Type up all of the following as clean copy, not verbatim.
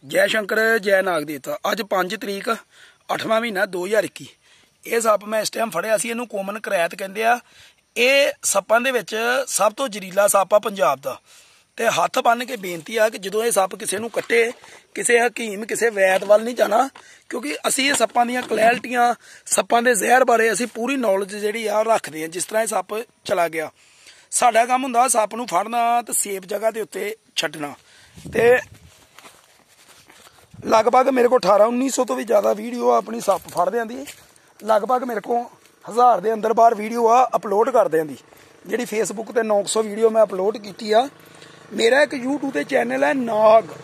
जय शंकर जय नाग देवता। अज 5 तरीक 8वां महीना 2021। ये सप्प मैं इस टाइम फड़िया सी। इहनूं कोमन करैत कहंदे आ। ये सप्पां दे विच सब तो जरीला सप्प आ पंजाब दा। ते हत्थ बन के बेनती आ कि जदों ये सप्प किसी नूं कट्टे, किसी हकीम किसी वैद वाल नहीं जाना, क्योंकि असीं ये सप्पां दीयां क्लैरिटियां सप्पां दे जहर बारे असीं पूरी नॉलेज जिहड़ी आ रखदे आ। जिस तरह ये सप्प चला गया, साडा काम हुंदा सप्प नूं फड़ना ते सेफ जगह दे उत्ते छड्डना। ते लगभग मेरे को 1800-1900 तो भी ज़्यादा वीडियो अपनी सप्प फड़दियां दी। लगभग मेरे को 1000 के अंदर बाहर वीडियो आ अपलोड करदियां दी। जिहड़ी फेसबुक ते 900 वीडियो मैं अपलोड की आ। मेरा एक यूट्यूब ते चैनल है नाग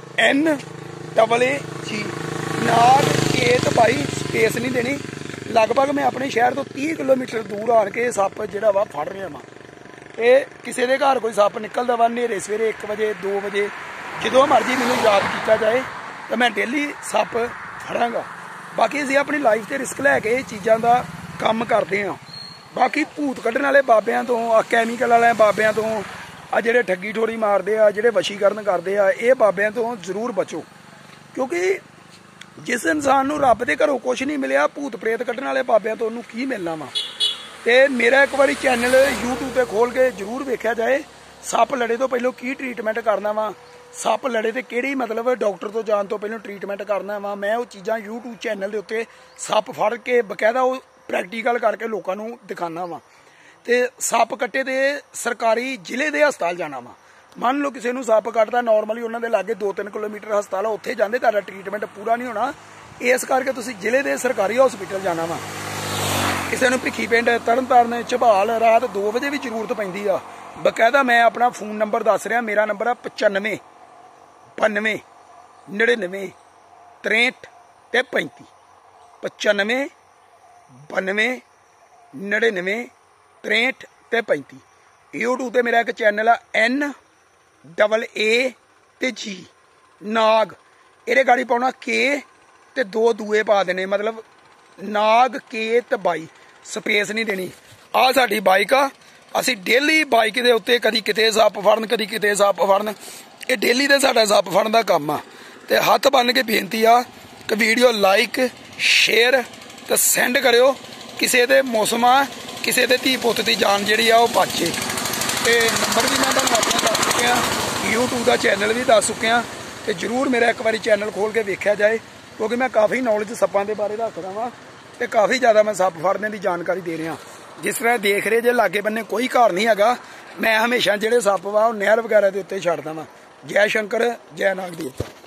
NAAG नाग केत भाई स्पेस नहीं देनी। लगभग मैं अपने शहर तो 30 किलोमीटर दूर आन के सप्प जिहड़ा वा फड़ रहा वा। ते किसी के घर कोई सप्प निकलदा वा नेरे सवेरे 1 बजे 2 बजे जो मर्जी मैनूं याद किया जाए तो मैं डेली सप्प फड़ांगा। बाकी असीं अपनी लाइफ से रिस्क लैके चीज़ों का काम करते हैं। बाकी भूत कड्ढण वाले बाबियां तो कैमिकल वाले बाबियां तो आ जिहड़े ठगी ठोरी मारते आ, जिहड़े वशीकरण करते आ, ये बाबियां तो जरूर बचो। क्योंकि जिस इंसान नूं रब दे घरों कुछ नहीं मिलिया, भूत प्रेत कड्ढण वाले बाबियां तो उन्होंने की मिलना वा। ते मेरा एक बारी चैनल यूट्यूब पर खोल के जरूर वेख्या जाए। सप्प लड़े तो पहलों की ट्रीटमेंट करना वा, सप्प लड़े तो कि मतलब डॉक्टर तो जान तो पहले ट्रीटमेंट करना वा। मैं वो चीज़ां यूट्यूब चैनल के उत्ते सप्प फड़ के बकायदा वो प्रैक्टिकल करके लोगों को दिखाना वा। तो सप्प कट्टे तो सरकारी जिले के हस्पताल जाना वा। मान लो किसी को सप्प कटदा, नॉर्मली उन्होंने लागे 2-3 किलोमीटर हस्पताल उत्थे जाते, तुहाडा ट्रीटमेंट पूरा नहीं होना। इस करके तुसीं जिले के सरकारी हॉस्पिटल जाना वा। किसी को भिखी पिंड तरनतारन झबाल रात 2 बजे भी जरूरत पैंदी आ। बकायदा मैं अपना फोन नंबर दस रहा। मेरा नंबर है 95 92 99 63 ते 35 95 92 99 63 ते 35। यूट्यूब ते मेरा एक चैनल है NAAG नाग। ये गाड़ी पाना के ते 2 दूए पा देने, मतलब नाग केत बाई स्पेस नहीं देनी। आ साडी बाइक आ। असी डेली बाइक के उत्ते कदी किते सप्प फड़न कदी किते सप्प फड़न। ये डेली दे साडा सप्प फड़न दा काम आ। ते हत्थ बन के बेनती आ कि वीडियो लाइक शेयर ते सेंड करियो। किसी दे मौसम आ, किसी दे धी पुत्त दी जान जिहड़ी आ ओह बचे। ते नंबर भी मैं तुहानूं अपना दस चुकिया, यूट्यूब का चैनल भी दस चुकिया। ते जरूर मेरा एक बारी चैनल खोल के वेख्या जाए, क्योंकि मैं काफ़ी नॉलेज सप्पां दे बारे रखदा वां ते काफ़ी ज़्यादा मैं सप्प फड़ने की जानकारी दे रहा। जिस तरह देख रहे जे लागे बन्ने कोई घर नहीं हैगा, मैं हमेशा जिहड़े सप्प वा नहर वगैरह के उत्ते छड्डदा वां। जय शंकर जय नाग देवता।